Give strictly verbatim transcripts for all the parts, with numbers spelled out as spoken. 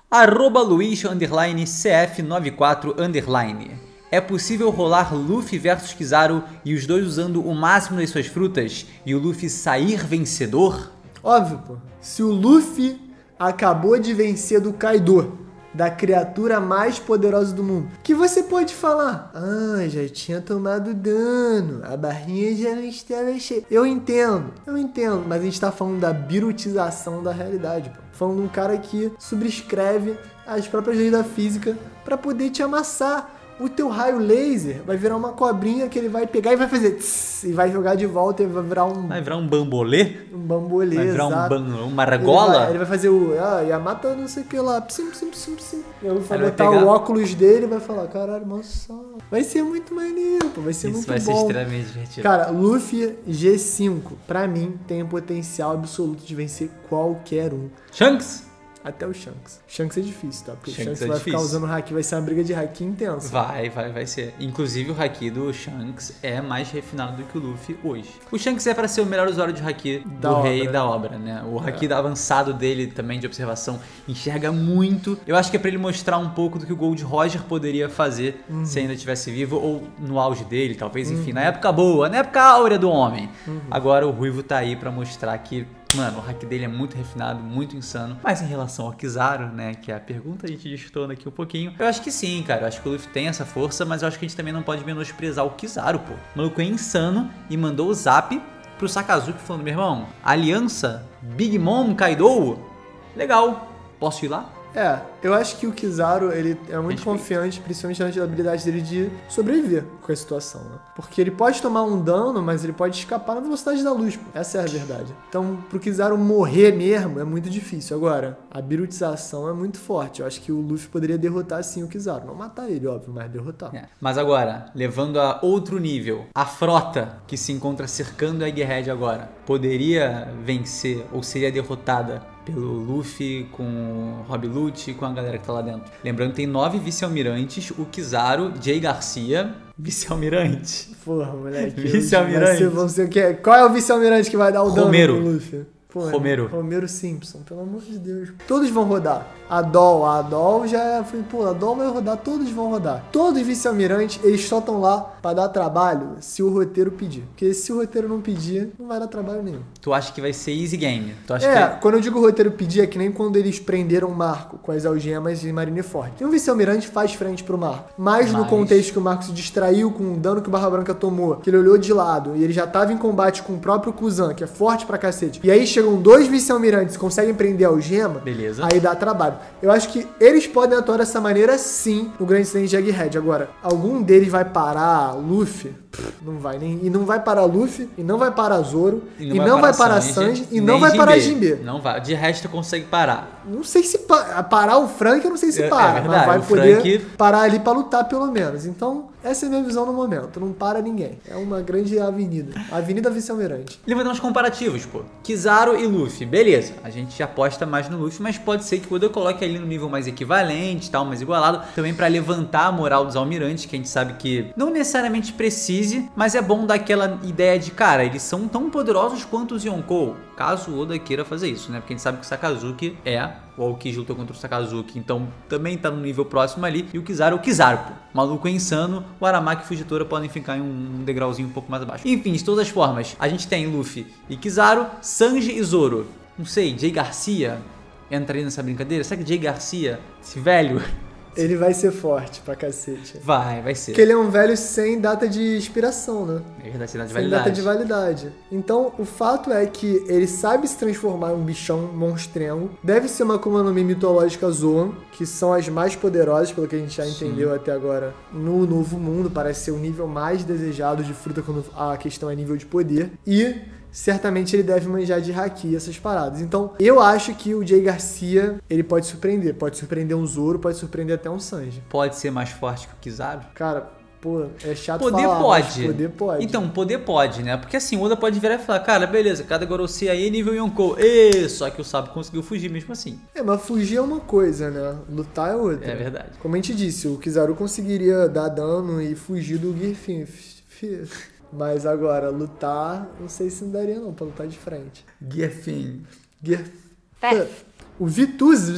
Arroba Luiz underline C F noventa e quatro underline. É possível rolar Luffy versus Kizaru e os dois usando o máximo das suas frutas e o Luffy sair vencedor? Óbvio, pô. Se o Luffy acabou de vencer do Kaido, da criatura mais poderosa do mundo, que você pode falar, ah, já tinha tomado dano, a barrinha já não estava cheia. Eu entendo, eu entendo, mas a gente tá falando da birutização da realidade, pô. Falando de um cara que subscreve as próprias leis da física pra poder te amassar. O teu raio laser vai virar uma cobrinha que ele vai pegar e vai fazer tss, e vai jogar de volta e vai virar um... Vai virar um bambolê? Um bambolê, Vai virar exato. um ban... uma argola? Ele vai, ele vai fazer o... Ah, Yamato não sei o que lá. Psim, psim, psim, psim. Eu vou Ele botar vai pegar... o óculos dele e vai falar, caralho, nossa. Vai ser muito maneiro, pô. Vai ser Isso muito vai bom. ser extremamente divertido. Cara, Luffy G cinco, pra mim, tem o potencial absoluto de vencer qualquer um. Shanks? Até o Shanks. Shanks é difícil, tá? Porque Shanks o Shanks é vai difícil. ficar usando o Haki, vai ser uma briga de Haki intensa. Vai, vai, vai ser. Inclusive o Haki do Shanks é mais refinado do que o Luffy hoje. O Shanks é pra ser o melhor usuário de Haki do Da rei obra. da obra, né? O Haki É. avançado dele também de observação enxerga muito. Eu acho que é pra ele mostrar um pouco do que o Gold Roger poderia fazer Uhum. se ainda estivesse vivo ou no auge dele, talvez, enfim, na época boa, na época áurea do homem. Uhum. Agora o Ruivo tá aí pra mostrar que, mano, o hack dele é muito refinado, muito insano. Mas em relação ao Kizaru, né, que é a pergunta, a gente distorna aqui um pouquinho. Eu acho que sim, cara. Eu acho que o Luffy tem essa força, mas eu acho que a gente também não pode menosprezar o Kizaru, pô. O maluco é insano e mandou o zap pro Sakazuki falando, meu irmão, aliança, Big Mom, Kaido, legal, posso ir lá? É, eu acho que o Kizaru, ele é muito Respeito. confiante, principalmente na habilidade dele de sobreviver com a situação, né? Porque ele pode tomar um dano, mas ele pode escapar na velocidade da luz, pô. Essa é a verdade. Então, pro Kizaru morrer mesmo, é muito difícil. Agora, a birutização é muito forte. Eu acho que o Luffy poderia derrotar, sim, o Kizaru. Não matar ele, óbvio, mas derrotar. É. Mas agora, levando a outro nível, a frota que se encontra cercando a Egghead agora, poderia vencer ou seria derrotada pelo Luffy, com o Rob Lute, com a galera que tá lá dentro. Lembrando que tem nove vice-almirantes, o Kizaru, Jay Garcia, vice-almirante. Porra, moleque. Vice-almirante. vai ser- vão ser o quê? Qual é o vice-almirante que vai dar o Romero. dano no Luffy? Porra, Romero. Romero Simpson, pelo amor de Deus. Todos vão rodar. A Doll, a Doll já foi, pô, a Doll vai rodar, todos vão rodar. Todos os vice-almirantes, eles só estão lá pra dar trabalho se o roteiro pedir. Porque se o roteiro não pedir, não vai dar trabalho nenhum. Tu acha que vai ser easy game? Tu acha É, que... quando eu digo roteiro pedir, é que nem quando eles prenderam o Marco com as algemas de Marineford. Tem um vice-almirante que faz frente pro Marco. Mas no Mas- contexto que o Marco se distraiu com o dano que o Barra Branca tomou, que ele olhou de lado e ele já tava em combate com o próprio Kuzan, que é forte pra cacete. E aí chegam dois vice-almirantes e conseguem prender a algema. Beleza. Aí dá trabalho. Eu acho que eles podem atuar dessa maneira, sim, no Grande Incidente de Egghead. Agora, algum deles vai parar Luffy? Pff, não vai. Nem, e não vai parar Luffy, e não vai parar Zoro, e não, vai parar Sanji, e não nem vai parar Jinbe. Não vai. De resto consegue parar. Não sei se pa- parar o Frank, eu não sei se É- é para, verdade, mas vai o poder Frank- parar ali pra lutar pelo menos. Então, essa é a minha visão no momento. Não para ninguém. É uma grande avenida. Avenida Vice-Almirante. Levantando os comparativos, pô. Kizaru e Luffy, beleza. A gente aposta mais no Luffy, mas pode ser que quando eu coloque ali no nível mais equivalente, tal, mais igualado, também pra levantar a moral dos almirantes, que a gente sabe que não necessariamente precise, mas é bom dar aquela ideia de, cara, eles são tão poderosos quanto os Yonkou, caso o Oda queira fazer isso, né? Porque a gente sabe que o Sakazuki é o Aokiji lutou contra o Sakazuki, então também tá no nível próximo ali. E o Kizaru é o Kizaru, pô. Maluco é insano, o Aramaki e o Fujitora podem ficar em um degrauzinho um pouco mais abaixo. Enfim, de todas as formas, a gente tem Luffy e Kizaru, Sanji e Zoro. Não sei, Jay Garcia entraria nessa brincadeira? Será que Jay Garcia, esse velho, Ele vai ser forte pra cacete. vai, vai ser. Porque ele é um velho sem data de expiração, né? É verdade, cidade de Sem validade. data de validade. Então, o fato é que ele sabe se transformar em um bichão monstrengo. Deve ser uma Akuma no Mi mitológica Zoan, que são as mais poderosas, pelo que a gente já entendeu até agora, no Novo Mundo. Parece ser o nível mais desejado de fruta quando a questão é nível de poder. E certamente ele deve manjar de haki essas paradas. Então, eu acho que o Jay Garcia, ele pode surpreender. Pode surpreender um Zoro, pode surpreender até um Sanji. Pode ser mais forte que o Kizaru? Cara, pô, é chato Poder falar, pode. mas poder pode. Então, poder pode, né? Porque assim, o Oda pode virar e falar, cara, beleza, cada Gorosei aí é nível Yonkou. E só que o Sabo conseguiu fugir mesmo assim. É, mas fugir é uma coisa, né? Lutar é outra. É verdade. Como a gente disse, o Kizaru conseguiria dar dano e fugir do Gear Fifth. Mas agora, lutar, não sei se não daria não, pra lutar de frente. Gefin. Gear Fifth. O Vitus,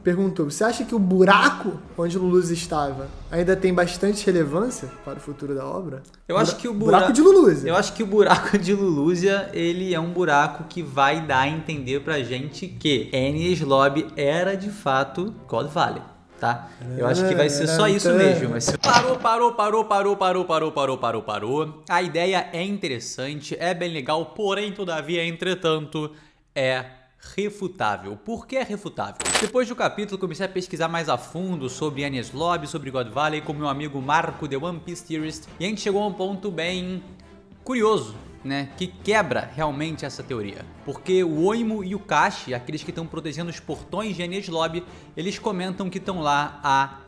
perguntou, você acha que o buraco onde Lulusia estava ainda tem bastante relevância para o futuro da obra? Eu acho que o buraco, buraco de Lulusia. Eu acho que o buraco de Lulusia, ele é um buraco que vai dar a entender pra gente que Enies Lobby era de fato God Valley. Tá? Eu acho que vai ser só isso mesmo. Vai ser... Parou, parou, parou, parou, parou, parou, parou, parou, parou. A ideia é interessante, é bem legal, porém, todavia, entretanto, é refutável. Por que é refutável? Depois do capítulo, comecei a pesquisar mais a fundo sobre Enies Lobby, sobre God Valley, com meu amigo Marco, The One Piece Theorist, e a gente chegou a um ponto bem curioso, né, que quebra realmente essa teoria. Porque o Oimo e o Kashi, aqueles que estão protegendo os portões de Enies Lobby, eles comentam que estão lá há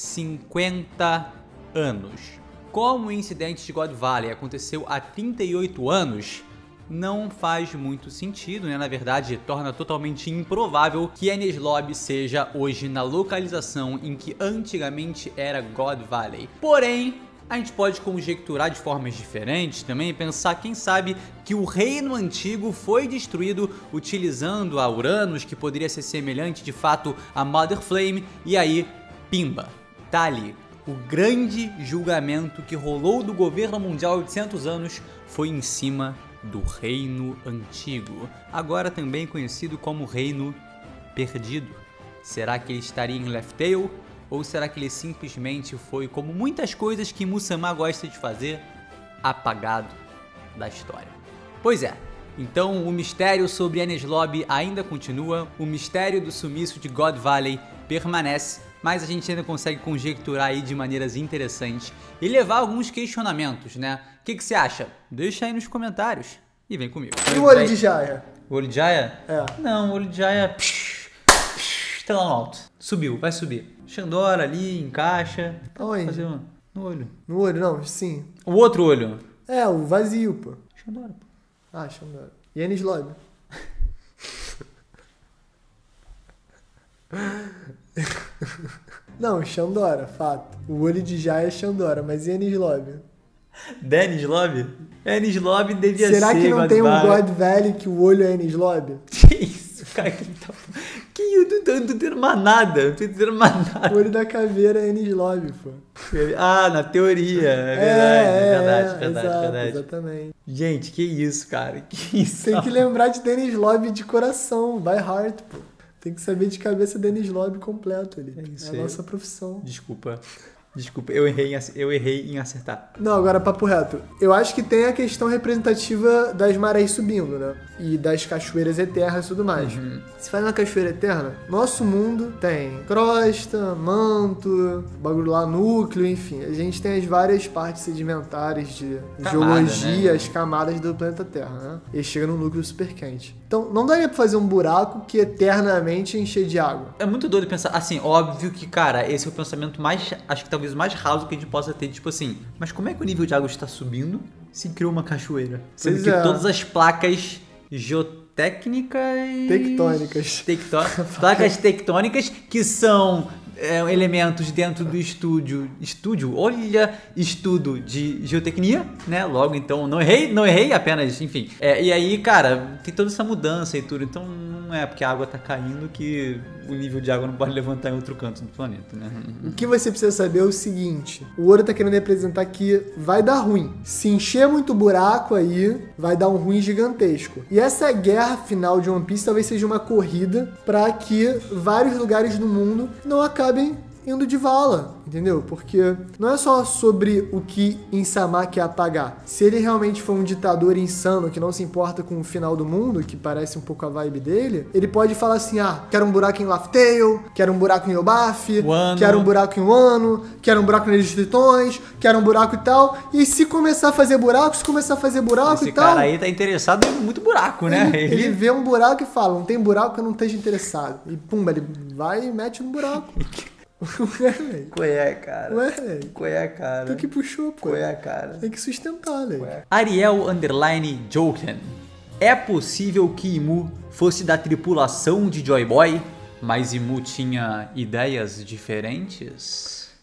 cinquenta anos. Como o incidente de God Valley aconteceu há trinta e oito anos, não faz muito sentido, né? Na verdade, torna totalmente improvável que Enies Lobby seja hoje na localização em que antigamente era God Valley. Porém, a gente pode conjecturar de formas diferentes também e pensar, quem sabe, que o reino antigo foi destruído utilizando a Uranus, que poderia ser semelhante de fato a Mother Flame, e aí, pimba, tá ali. O grande julgamento que rolou do governo mundial há oitocentos anos foi em cima do Reino Antigo, agora também conhecido como Reino Perdido. Será que ele estaria em Laugh Tale? Ou será que ele simplesmente foi, como muitas coisas que Muzama gosta de fazer, apagado da história? Pois é, então o mistério sobre Enies Lobby ainda continua, o mistério do sumiço de God Valley permanece, mas a gente ainda consegue conjecturar aí de maneiras interessantes e levar alguns questionamentos, né? O que, que você acha? Deixa aí nos comentários e vem comigo. E o olho de Jaya? O olho de Jaya? É. Não, o olho de Jaya... Psh, psh, tá lá no alto. Subiu, vai subir. Xandora ali, encaixa. Aonde? Fazer um... No olho. No olho, não, sim. O outro olho. É, o vazio, pô. Xandora, pô. Ah, Xandora. E Enies Lobby? Não, Xandora, fato. O olho de Jaya é Xandora, mas e Enies Lobby? Enies Lobby? Enies Lobby devia ser. Será que não God tem um Valley. God Valley que o olho é Enies Lobby? Que isso, cara? Que, tá... que eu não tô, não tô entendendo mais nada. Não tô entendendo mais nada. O olho da caveira é Enies Lobby, pô. Ah, na teoria. É verdade, é, é, verdade, é, verdade, exato, verdade. Exatamente. Gente, que isso, cara? Que isso? Tem que lembrar de Enies Lobby de coração, by heart, pô. Tem que saber de cabeça de Enies Lobby completo ali. É isso é a aí. nossa profissão. Desculpa. Desculpa, eu errei, em, eu errei em acertar. Não, agora papo reto. Eu acho que tem a questão representativa das marés subindo, né? E das cachoeiras eternas e tudo mais. Uhum. Se faz uma cachoeira eterna, nosso mundo tem crosta, manto, bagulho lá, núcleo, enfim. A gente tem as várias partes sedimentares de Camada, geologia, né? as camadas do planeta Terra, né? E chega num núcleo super quente. Então, não daria pra fazer um buraco que eternamente encher de água. É muito doido pensar, assim, óbvio que, cara, esse é o pensamento mais, acho que talvez o mais raso que a gente possa ter, tipo assim, mas como é que o nível de água está subindo se criou uma cachoeira? Sendo Pois que é. todas as placas geotécnicas... Tectônicas. Tectó... placas tectônicas que são é, elementos dentro do estúdio, estúdio, olha, estudo de geotecnia, né? Logo, então, não errei, não errei apenas, enfim. É, e aí, cara, tem toda essa mudança e tudo, então não é porque a água tá caindo que o nível de água não pode levantar em outro canto do planeta, né? O que você precisa saber é o seguinte: o Ouro tá querendo representar que vai dar ruim. Se encher muito buraco aí, vai dar um ruim gigantesco. E essa guerra final de One Piece talvez seja uma corrida para que vários lugares do mundo não acabem indo de vala, entendeu? Porque não é só sobre o que Insama quer apagar. Se ele realmente for um ditador insano que não se importa com o final do mundo, que parece um pouco a vibe dele, ele pode falar assim: ah, quero um buraco em Laugh Tale, quero um buraco em Yobaf, Wano. quero um buraco em Wano, quero um buraco nos Tritões, quero um buraco e tal. E se começar a fazer buraco, se começar a fazer buraco Esse e tal... cara aí tá interessado em muito buraco, né? Ele, ele vê um buraco e fala: não tem buraco que eu não esteja interessado. E pumba, ele vai e mete no buraco. Ué, velho. Qual é, cara? Ué, velho. Qual é, cara? Tu que puxou, pô. Qual é, cara? Tem que sustentar, velho. Ariel Underline Joken. É possível que Imu fosse da tripulação de Joy Boy, mas Imu tinha ideias diferentes?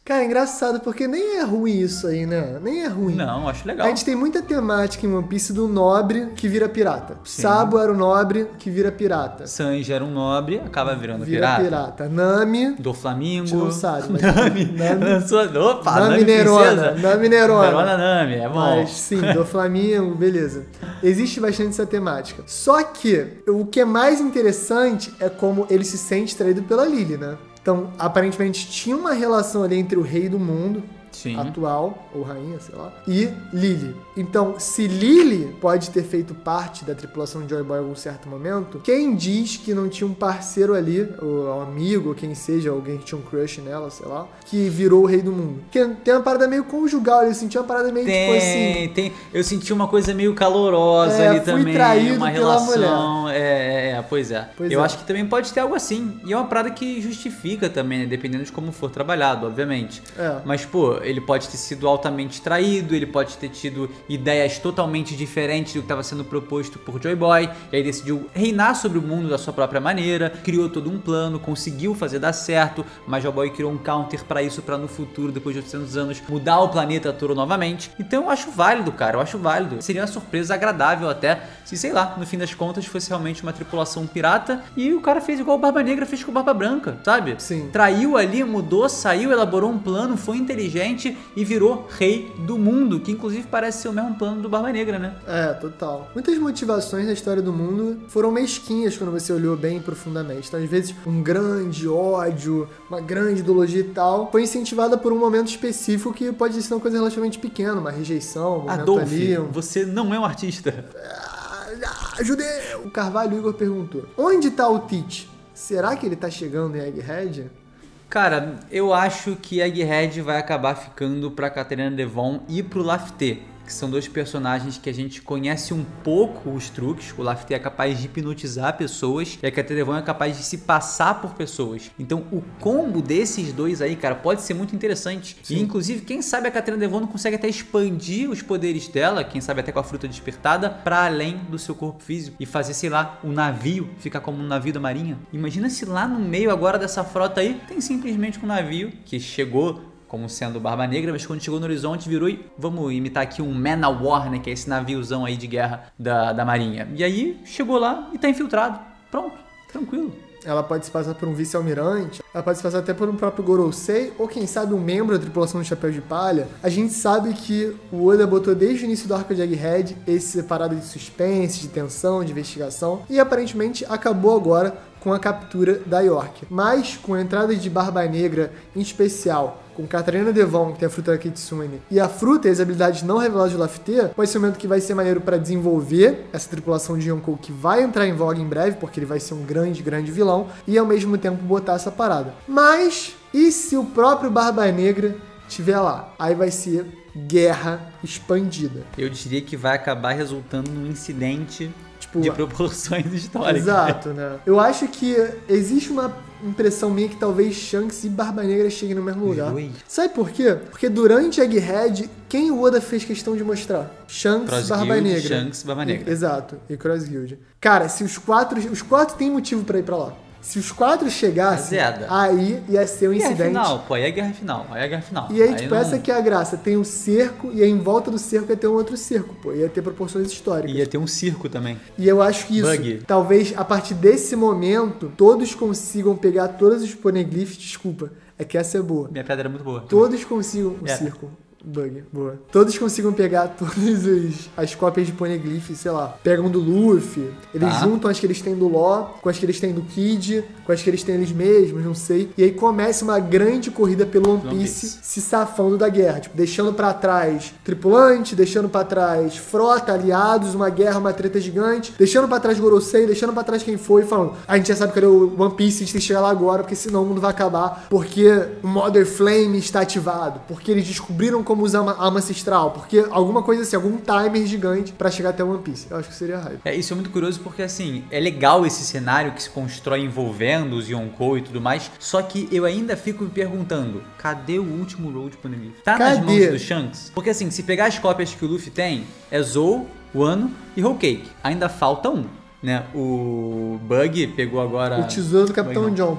Cara, é engraçado, porque nem é ruim isso aí, né? Nem é ruim. Não, acho legal. A gente tem muita temática em One Piece do nobre que vira pirata. Sim. Sabo era o nobre que vira pirata. Sanji era um nobre, acaba virando Vira pirata. pirata. Nami... Do Flamengo. A gente não sabe, mas... Nami. Nami... Lançou... Opa, Nami, Nami Nerona. princesa. Nami Nerona. Nerona Nami, é bom. Mas sim, do Flamengo, beleza. Existe bastante essa temática. Só que o que é mais interessante é como ele se sente traído pela Lily, né? Então, aparentemente tinha uma relação ali entre o rei do mundo, Sim. atual, ou rainha, sei lá, e Lily. Então, se Lily pode ter feito parte da tripulação de Joy Boy em algum certo momento, quem diz que não tinha um parceiro ali, ou um amigo, ou quem seja, alguém que tinha um crush nela, sei lá, que virou o rei do mundo? Porque tem uma parada meio conjugal, eu senti uma parada meio tem, tipo assim... Tem, eu senti uma coisa meio calorosa É, ali fui também. traído uma pela relação. É, é, é, pois é. Pois eu é. acho que também pode ter algo assim. E é uma parada que justifica também, né? Dependendo de como for trabalhado, obviamente. É. Mas, pô, ele pode ter sido altamente traído, ele pode ter tido ideias totalmente diferentes do que estava sendo proposto por Joy Boy, e aí decidiu reinar sobre o mundo da sua própria maneira, criou todo um plano, conseguiu fazer dar certo, mas Joy Boy criou um counter pra isso, pra no futuro, depois de oitocentos anos, mudar o planeta todo novamente. Então eu acho válido, cara, eu acho válido. Seria uma surpresa agradável até, se sei lá, no fim das contas fosse realmente uma tripulação pirata e o cara fez igual o Barba Negra fez com o Barba Branca, sabe? Sim. Traiu ali, mudou, saiu, elaborou um plano, foi inteligente e virou rei do mundo, que inclusive parece ser o mesmo plano do Barba Negra, né? É, total. Muitas motivações da história do mundo foram mesquinhas quando você olhou bem profundamente. Então, às vezes, um grande ódio, uma grande ideologia e tal, foi incentivada por um momento específico que pode ser uma coisa relativamente pequena, uma rejeição, um momento Adolf, ali. Um... você não é um artista. Ah, judeu! O Carvalho Igor perguntou, onde tá o Teach? Será que ele tá chegando em Egghead? Cara, eu acho que Egghead vai acabar ficando pra Catarina Devon e pro Lafté, que são dois personagens que a gente conhece um pouco os truques. O Lafté é capaz de hipnotizar pessoas e a Catarina Devon é capaz de se passar por pessoas. Então o combo desses dois aí, cara, pode ser muito interessante. Sim. E inclusive, quem sabe a Catarina Devon não consegue até expandir os poderes dela, quem sabe até com a fruta despertada, pra além do seu corpo físico e fazer, sei lá, o navio ficar como um navio da marinha. Imagina se lá no meio agora dessa frota aí tem simplesmente um navio que chegou como sendo Barba Negra, mas quando chegou no horizonte virou e vamos imitar aqui um Man of War, né, que é esse naviozão aí de guerra da, da marinha. E aí chegou lá e tá infiltrado. Pronto, tranquilo. Ela pode se passar por um vice-almirante, ela pode se passar até por um próprio Gorosei, ou quem sabe um membro da tripulação do Chapéu de Palha. A gente sabe que o Oda botou desde o início do arco de Egghead esse separado de suspense, de tensão, de investigação, e aparentemente acabou agora com a captura da York. Mas com a entrada de Barba Negra, em especial com Catarina Devon, que tem a fruta da Kitsune, e a fruta e as habilidades não reveladas de Lafté, pode ser um momento que vai ser maneiro para desenvolver essa tripulação de Yonkou, que vai entrar em voga em breve, porque ele vai ser um grande, grande vilão, e ao mesmo tempo botar essa parada. Mas, e se o próprio Barba Negra estiver lá? Aí vai ser guerra expandida. Eu diria que vai acabar resultando num incidente Tipo, de proporções históricas. Exato, né? Eu acho que existe uma impressão minha que talvez Shanks e Barba Negra cheguem no mesmo lugar. Ui. Sabe por quê? Porque durante Egghead, quem o Oda fez questão de mostrar? Shanks e Barba Negra. Shanks e Barba Negra. E, exato. E Cross Guild. Cara, se os quatro... Os quatro têm motivo pra ir pra lá. Se os quatro chegassem, Azeda. aí ia ser um guerra incidente. Final, pô, aí é guerra final, aí é guerra final. E aí, aí tipo, não... essa que é a graça. Tem um cerco, e aí em volta do cerco ia ter um outro cerco, pô. Ia ter proporções históricas. Ia ter um circo também. E eu acho que isso, Bug. talvez a partir desse momento, todos consigam pegar todos os poneglyphs. Desculpa, é que essa é boa. Minha pedra é muito boa. Todos consigam... O É. circo. Bug, boa. Todos consigam pegar todas os, as cópias de Poneglyph, sei lá. Pegam do Luffy, eles Tá. juntam as que eles têm do Law, com as que eles têm do Kid, com as que eles têm eles mesmos, não sei. E aí começa uma grande corrida pelo One One Piece, Piece. se safando da guerra. Tipo, deixando pra trás tripulante, deixando pra trás frota, aliados, uma guerra, uma treta gigante. Deixando pra trás Gorosei, deixando pra trás quem foi, falando, a gente já sabe cadê o One Piece, a gente tem que chegar lá agora, porque senão o mundo vai acabar. Porque o Mother Flame está ativado. Porque eles descobriram como usar uma arma ancestral. Porque alguma coisa assim, algum timer gigante pra chegar até o One Piece. Eu acho que seria raiva. É, isso é muito curioso porque, assim, é legal esse cenário que se constrói envolvendo os Yonkou e tudo mais, só que eu ainda fico me perguntando, cadê o último Road Poneglyph? Tá nas Cadê? mãos do Shanks? Porque, assim, se pegar as cópias que o Luffy tem, é Zou, Wano e Whole Cake. Ainda falta um, né? O Bug pegou agora... O tesouro do Capitão Bug não. Jump.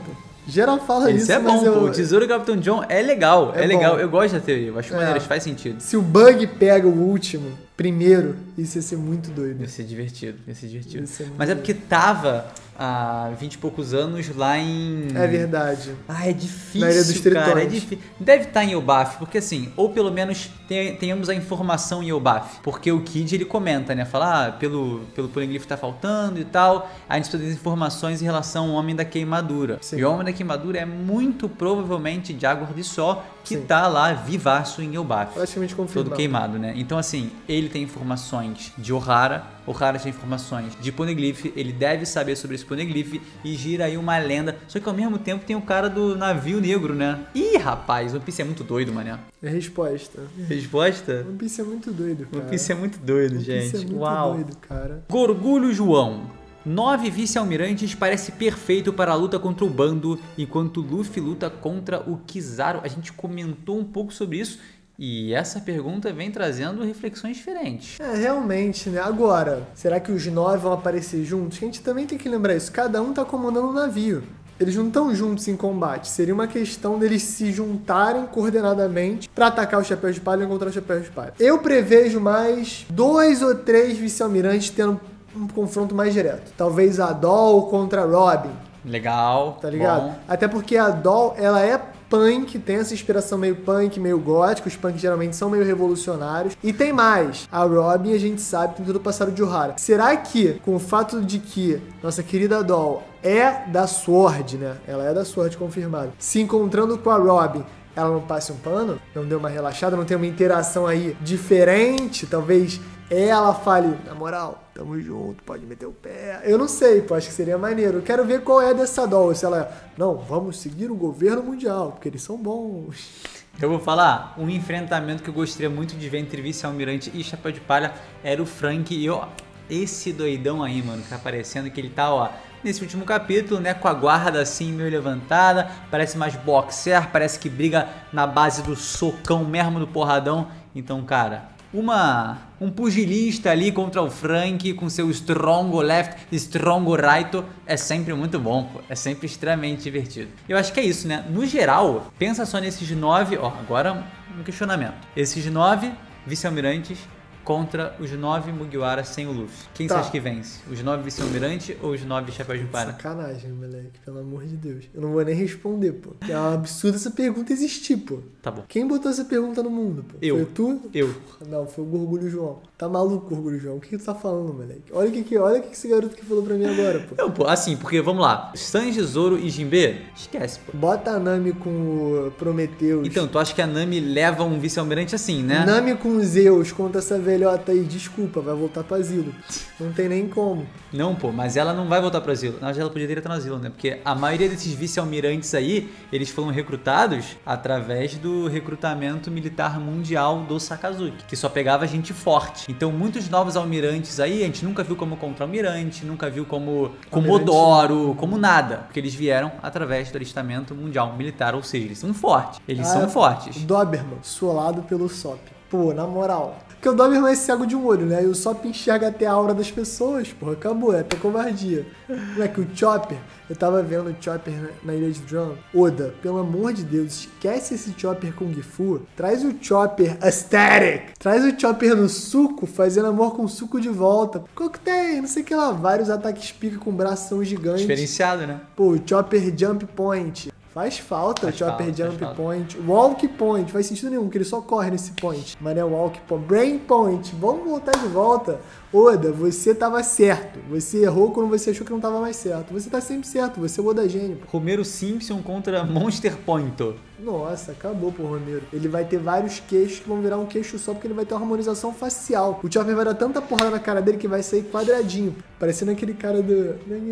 Geral fala isso, Isso é mas bom, eu... pô. O Tesouro do Capitão John é legal, é, É legal. bom. Eu gosto da teoria, eu acho É. maneiro, faz sentido. Se o Bug pega o último primeiro, isso ia ser muito doido. Ia ser divertido, ia ser divertido. Ia ser muito Mas é doido. porque tava há vinte e poucos anos lá em... É verdade. Ah, é difícil, Na Ilha dos cara, é Tritões. difícil. Deve estar em Elbaf, porque assim, ou pelo menos ten- tenhamos a informação em Elbaf, porque o Kid, ele comenta, né, fala, ah, pelo, pelo poliglifo tá faltando e tal, a gente precisa das informações em relação ao Homem da Queimadura. Sim. E o Homem da Queimadura é muito provavelmente de Água de Sol, que Sim. tá lá vivaço em Elbaf. Praticamente confirmado. Todo queimado, né? Então, assim, ele tem informações de Ohara, Ohara tem informações de Poneglyph, ele deve saber sobre esse Poneglyph e gira aí uma lenda. Só que ao mesmo tempo tem o cara do navio negro, né? Ih, rapaz, One Piece é muito doido, mané. É resposta. Resposta? One Piece é muito doido, cara. One Piece é muito doido, One Piece gente. é muito Uau. doido, cara. Gorgulho João. Nove vice-almirantes parece perfeito para a luta contra o bando, enquanto Luffy luta contra o Kizaru. A gente comentou um pouco sobre isso e essa pergunta vem trazendo reflexões diferentes. É, realmente, né? Agora, será que os nove vão aparecer juntos? A gente também tem que lembrar isso. Cada um tá comandando um navio. Eles não estão juntos em combate. Seria uma questão deles se juntarem coordenadamente pra atacar os Chapéus de Palha e encontrar os Chapéus de Palha. Eu prevejo mais dois ou três vice-almirantes tendo um confronto mais direto. Talvez a Doll contra a Robin, Legal, tá ligado? bom. Até porque a Doll, ela é punk, tem essa inspiração meio punk, meio gótico. Os punks geralmente são meio revolucionários. E tem mais. A Robin, a gente sabe, tem todo o passado de Ohara. Será que, com o fato de que nossa querida Doll é da Sword, né? Ela é da Sword, confirmado. Se encontrando com a Robin, ela não passe um pano? Não deu uma relaxada? Não tem uma interação aí diferente? Talvez ela fale, na moral, tamo junto, pode meter o pé. Eu não sei, pô, acho que seria maneiro. Eu quero ver qual é dessa Doll. Se ela é, não, vamos seguir o governo mundial, porque eles são bons. Eu vou falar, um enfrentamento que eu gostaria muito de ver entre Vice-Almirante e Chapéu de Palha era o Frank e ó, esse doidão aí, mano, que tá aparecendo, que ele tá, ó, nesse último capítulo, né, com a guarda assim meio levantada, parece mais boxer, parece que briga na base do socão mesmo, do porradão. Então, cara, uma um pugilista ali contra o Frank com seu strong left, strong right é sempre muito bom, pô. É sempre extremamente divertido. Eu acho que é isso, né? No geral, pensa só nesses nove, ó, agora um questionamento. Esses nove vice-almirantes contra os nove Mugiwara sem o Luffy. Quem Tá. você acha que vence? Os nove vice-almirantes ou os nove Chapéus de Palha? Sacanagem, moleque, pelo amor de Deus. Eu não vou nem responder, pô. É um absurdo essa pergunta existir, pô. Tá bom. Quem botou essa pergunta no mundo, pô? Eu. Foi tu? Eu. Não, foi o Gorgulho João. Tá maluco, Gorgulho João? O que, que tu tá falando, moleque? Olha o que, que, olha o que esse garoto que falou pra mim agora, pô. Não, pô, assim, porque vamos lá. Sanji, Zoro e Jinbe? Esquece, pô. Bota a Nami com o Prometheus. Então, tu acha que a Nami leva um vice-almirante assim, né? Nami com Zeus contra essa velhota aí. Desculpa, vai voltar pro asilo. Não tem nem como. Não, pô, mas ela não vai voltar pro asilo. Na verdade, ela poderia estar no asilo, né? Porque a maioria desses vice-almirantes aí, eles foram recrutados através do recrutamento militar mundial do Sakazuki, que só pegava gente forte. Então, muitos novos almirantes aí, a gente nunca viu como contra-almirante, nunca viu como Comodoro, como nada. Porque eles vieram através do alistamento mundial militar, ou seja, eles são fortes. Eles Ah, são fortes. Doberman, solado pelo Sop. Pô, na moral. Porque o Doberman é cego de um olho, né? E o Sop enxerga até a aura das pessoas, porra. Acabou, é até covardia. Não é que o Chopper, eu tava vendo o Chopper na, na Ilha de Drum. Oda, pelo amor de Deus, esquece esse Chopper com Gifu. Traz o Chopper aesthetic. Traz o Chopper no suco, fazendo amor com o suco de volta. Cocktail, não sei o que lá. Vários ataques pica com bração gigante. Diferenciado, né? Pô, o Chopper Jump Point. Faz falta, Faz Chopper falta, Jump faz falta. Point. Walk Point, faz sentido nenhum, que ele só corre nesse point. Mas é Walk Point. Brain Point, vamos voltar de volta. Oda, você tava certo. Você errou quando você achou que não tava mais certo. Você tá sempre certo, você é o Oda gênio. Romero Simpson contra Monster Point. Nossa, acabou pro Romero. Ele vai ter vários queixos que vão virar um queixo só porque ele vai ter uma harmonização facial. O Chopper vai dar tanta porrada na cara dele que vai sair quadradinho. Parecendo aquele cara do...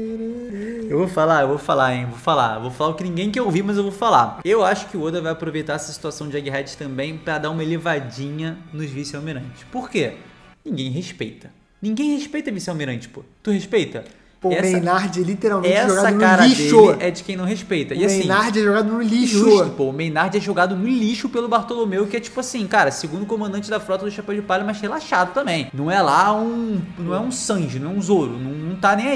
Eu vou falar, eu vou falar, hein? Vou falar. Vou falar o que ninguém quer ouvir, mas eu vou falar. Eu acho que o Oda vai aproveitar essa situação de Egghead também pra dar uma elevadinha nos vice-almirantes. Por quê? Ninguém respeita. Ninguém respeita vice-almirante, pô. Tu respeita? Pô, o Essa- Maynard é literalmente Essa jogado cara no lixo. dele é de quem não respeita. O E assim, Maynard é jogado no lixo. justo, pô. O Maynard é jogado no lixo pelo Bartolomeu, que é tipo assim, cara, segundo comandante da frota do Chapéu de Palha, mas relaxado também. Não é lá um... Não é um Sanji, não é um Zoro. Não, não tá nem aí.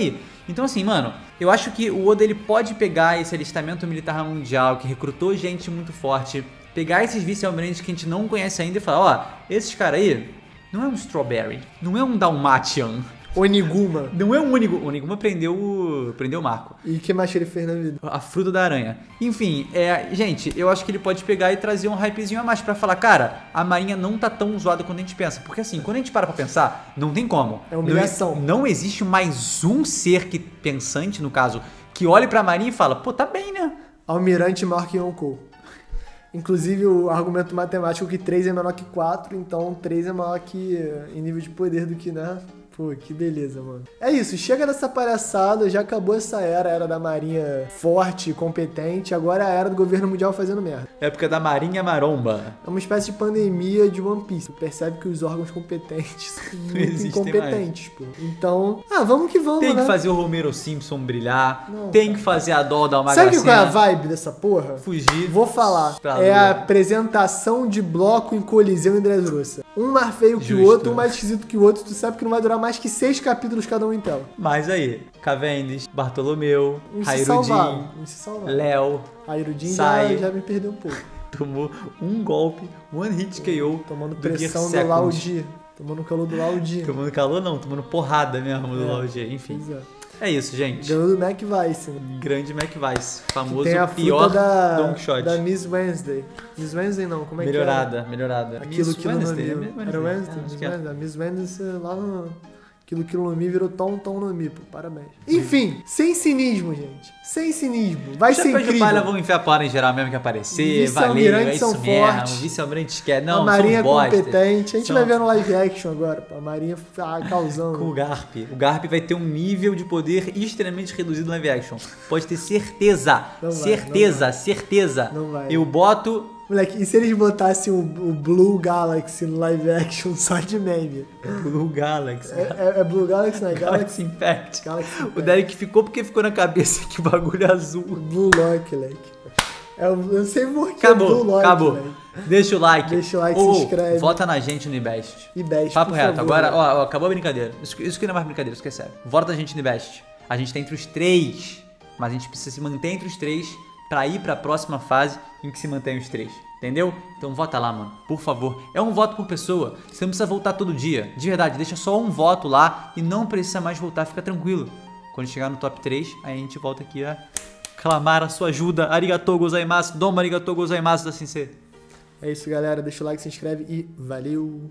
Então assim, mano, eu acho que o Oda ele pode pegar esse alistamento militar mundial que recrutou gente muito forte, pegar esses vice-almirantes que a gente não conhece ainda e falar, ó, esses caras aí não é um Strawberry, não é um Dalmatian, Oniguma. não é um Oniguma. O Oniguma prendeu o, prendeu o Marco. E o que mais que ele fez na vida? A fruta da aranha. Enfim, é, gente, eu acho que ele pode pegar e trazer um hypezinho a mais pra falar, cara, a marinha não tá tão zoada quanto a gente pensa. Porque assim, quando a gente para pra pensar, não tem como. É humilhação. Não, não existe mais um ser que, pensante, no caso, que olhe pra marinha e fala, pô, tá bem, né? Almirante maior que Yonkou. Inclusive o argumento matemático que três é menor que quatro, então três é maior que, em nível de poder do que, né? Pô, que beleza, mano. É isso, chega dessa palhaçada, já acabou essa era, a era da marinha forte, competente, agora é a era do governo mundial fazendo merda. Época da marinha maromba. É uma espécie de pandemia de One Piece. Você percebe que os órgãos competentes são muito incompetentes, pô. Então, ah, vamos que vamos, Tem né? que fazer o Romero Simpson brilhar, Não, tem cara. que fazer a dó da uma Sabe qual é a vibe dessa porra? Fugir. Vou falar. Pra É lua. a apresentação de bloco em Coliseu em Dressrosa. Um mais feio que Justo. o outro, um mais esquisito que o outro. Tu sabe que não vai durar mais que seis capítulos cada um em tela. Mas aí, Cavendish, Bartolomeu, Uns se salvaram. Hairudin, Uns se salvaram. Léo, A Irudin já, Sai. já me perdeu um pouco. tomou um golpe, one hit K O. Tomando do pressão do Gear Second. Laudi. Tomando calor do Laudi. Tomando calor não, tomando porrada mesmo do É. Laudi. Enfim, Pois é. é isso, gente. Ganhou do Mac Vice. Né? Grande Mac Vice, famoso Tem a pior fruta da, Don Quixote. da Miss Wednesday. Miss Wednesday não, como é melhorada, melhorada. que é? Aquilo Miss que no Wednesday, Mi. é Miss Era Wednesday, Wednesday? é, Miss acho que é. Wednesday. Miss Wednesday lá no... Aquilo que no Mi virou Tom Tom no Mi, pô. Parabéns. Enfim, sem cinismo, gente. Sem cinismo. Vai Os ser chapéus de incrível. palha vão enfiar a palha em geral mesmo que aparecer, valeu, Vice-almirantes é isso são mesmo. fortes. Vice-almirantes quer, não, a Marinha é são bosta. competente. A gente São- vai ver no live action agora, pô. A Marinha ah, causando. Com o Garp. O Garp vai ter um nível de poder extremamente reduzido no live action. Pode ter certeza. Não vai, certeza, não certeza. Não vai. Eu boto Moleque, e se eles botassem o, o Blue Galaxy no live action só de meme? Blue Galaxy. É, é, é Blue Galaxy, não é Galaxy Galaxy? Impact. Galaxy O Impact. Derek ficou porque ficou na cabeça que o bagulho é azul. Blue Lock, moleque. É, o- eu não sei por que Acabou, Blue Lock, acabou. moleque. Deixa o like. Deixa o like, Ô, se inscreve. Vota na gente no Ibest. E best, Papo por reto. favor. Agora, ó, ó, acabou a brincadeira. Isso, isso que não é mais brincadeira, isso que é sério. Vota na gente no Ibest. A gente tá entre os três, mas a gente precisa se manter entre os três pra ir pra próxima fase em que se mantém os três. Entendeu? Então vota lá, mano. Por favor. É um voto por pessoa. Você não precisa voltar todo dia. De verdade, deixa só um voto lá e não precisa mais voltar. Fica tranquilo. Quando chegar no top três, aí a gente volta aqui a clamar a sua ajuda. Arigatou gozaimasu. Domo arigatou gozaimasu da Sensei. É isso, galera. Deixa o like, se inscreve e valeu!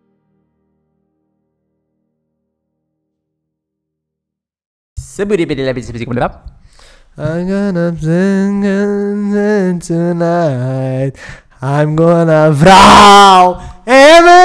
I'm gonna sing tonight. I'm gonna vrow.